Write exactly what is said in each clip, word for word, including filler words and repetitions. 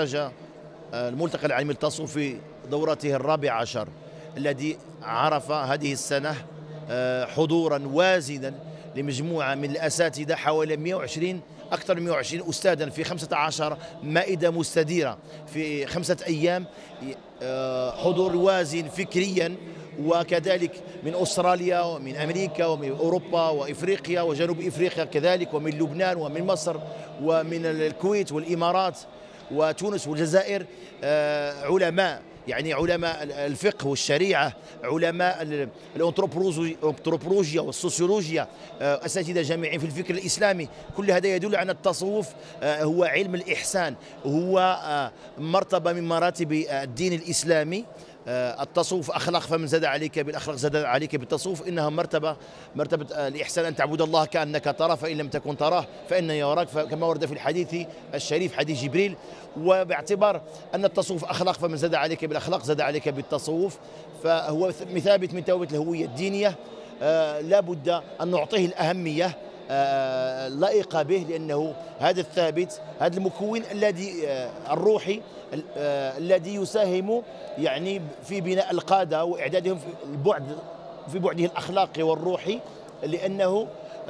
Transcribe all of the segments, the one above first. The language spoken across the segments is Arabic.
خرج الملتقى العالمي للتصوف في دورته الرابعة عشر الذي عرف هذه السنة حضورا وازنا لمجموعة من الأساتذة حوالي مئة وعشرين أكثر من مئة وعشرين أستاذا في خمسة عشر مائدة مستديرة في خمسة أيام، حضور وازن فكريا، وكذلك من أستراليا ومن أمريكا ومن أوروبا وإفريقيا وجنوب إفريقيا كذلك، ومن لبنان ومن مصر ومن الكويت والإمارات وتونس والجزائر، علماء يعني علماء الفقه والشريعة، علماء الأنثروبولوجيا والسوسيولوجيا، أساتذة جامعين في الفكر الإسلامي. كل هذا يدل على أن التصوف هو علم الإحسان، هو مرتبة من مراتب الدين الإسلامي. التصوف أخلاق، فمن زاد عليك بالأخلاق زاد عليك بالتصوف. إنها مرتبة مرتبة الإحسان، أن تعبد الله كأنك تراه فإن لم تكن تراه فإنه يراك، كما ورد في الحديث الشريف حديث جبريل. وباعتبار أن التصوف أخلاق، فمن زاد عليك بالأخلاق زاد عليك بالتصوف، فهو مثابت من ثوابت الهوية الدينية. لا بد أن نعطيه الأهمية لائقة به، لأنه هذا الثابت، هذا المكون الذي الروحي الذي يساهم يعني في بناء القادة وإعدادهم في البعد في بعده الأخلاقي والروحي، لأنه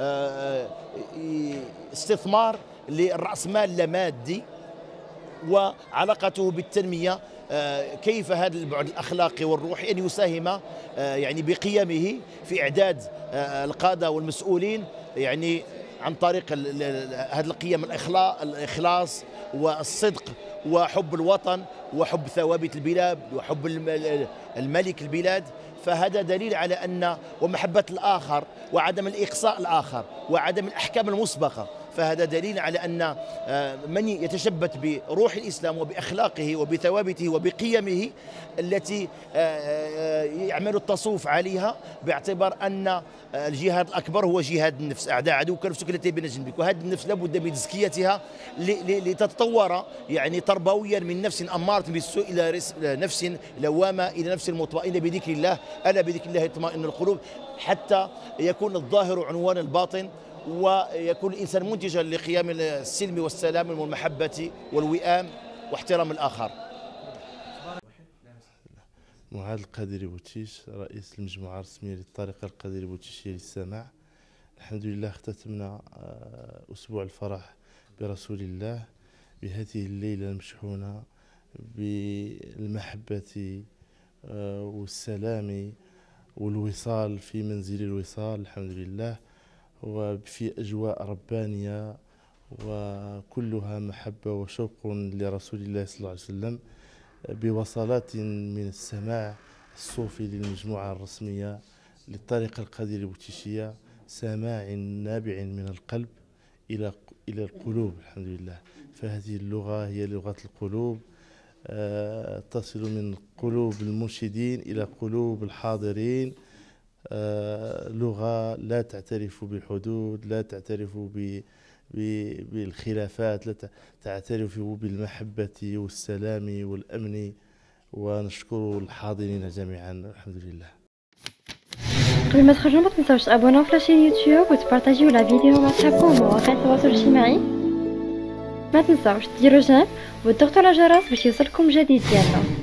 استثمار للرأسمال اللامادي وعلاقته بالتنمية. كيف هذا البعد الأخلاقي والروحي أن يساهم يعني بقيمه في إعداد القادة والمسؤولين، يعني عن طريق هذه القيم، الإخلاص والصدق وحب الوطن وحب ثوابت البلاد وحب الملك البلاد. فهذا دليل على أن ومحبة الآخر وعدم الإقصاء الآخر وعدم الأحكام المسبقة. فهذا دليل على أن من يتشبث بروح الإسلام وبأخلاقه وبثوابته وبقيمه التي يعمل التصوف عليها، باعتبار أن الجهاد الأكبر هو جهاد النفس. أعداء عدوك نفسك التي بين جنبك، وهذه النفس لابد من تزكيتها لتتطور يعني تربويا من نفس أمارة بالسوء إلى نفس لوامة إلى نفس مطمئنة بذكر الله. ألا بذكر الله تطمئن القلوب، حتى يكون الظاهر عنوان الباطن، ويكون الإنسان منتجا لقيام السلم والسلام والمحبة والوئام واحترام الآخر. معاذ القادري بوتيش، رئيس المجموعة الرسمية للطريقة القادري بوتيشية للسماع. الحمد لله اختتمنا أسبوع الفرح برسول الله بهذه الليلة المشحونة بالمحبة والسلام والوصال في منزل الوصال، الحمد لله، وفي أجواء ربانية وكلها محبة وشوق لرسول الله صلى الله عليه وسلم، بوصلات من السماع الصوفي للمجموعة الرسمية للطريقة القادري بوتيشية، سماع نابع من القلب إلى إلى القلوب، الحمد لله. فهذه اللغة هي لغة القلوب، أه تصل من قلوب المنشدين إلى قلوب الحاضرين. أه لغة لا تعترف بالحدود، لا تعترف بالخلافات، لا تعترف بالمحبة والسلام والأمن. ونشكر الحاضرين جميعا، الحمد لله. قبل ما تخرجوا ما تنساوش تابوناو في لاشين يوتيوب وتبارطاجيو لا فيديو مع صحابكم ومواقع التواصل الاجتماعي. ما تنساوش ديروا جيم وتضغطوا على الجرس باش يوصلكم جديد ديالنا.